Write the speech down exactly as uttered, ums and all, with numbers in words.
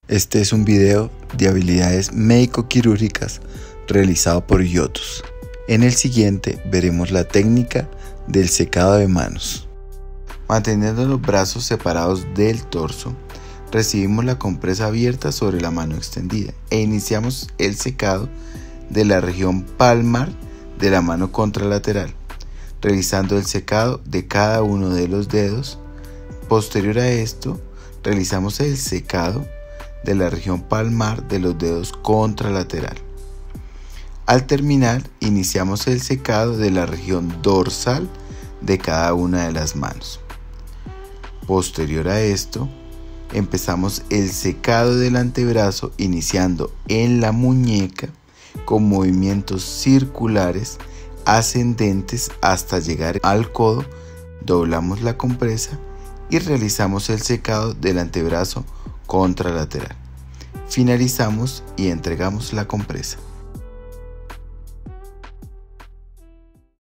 Este es un video de habilidades médico-quirúrgicas realizado por Yotus. En el siguiente veremos la técnica del secado de manos. Manteniendo los brazos separados del torso, recibimos la compresa abierta sobre la mano extendida e iniciamos el secado de la región palmar de la mano contralateral, realizando el secado de cada uno de los dedos. Posterior a esto, realizamos el secado de la región palmar de los dedos contralateral. Al terminar, iniciamos el secado de la región dorsal de cada una de las manos. Posterior a esto, empezamos el secado del antebrazo iniciando en la muñeca con movimientos circulares ascendentes hasta llegar al codo. Doblamos la compresa y realizamos el secado del antebrazo contralateral. Finalizamos y entregamos la compresa.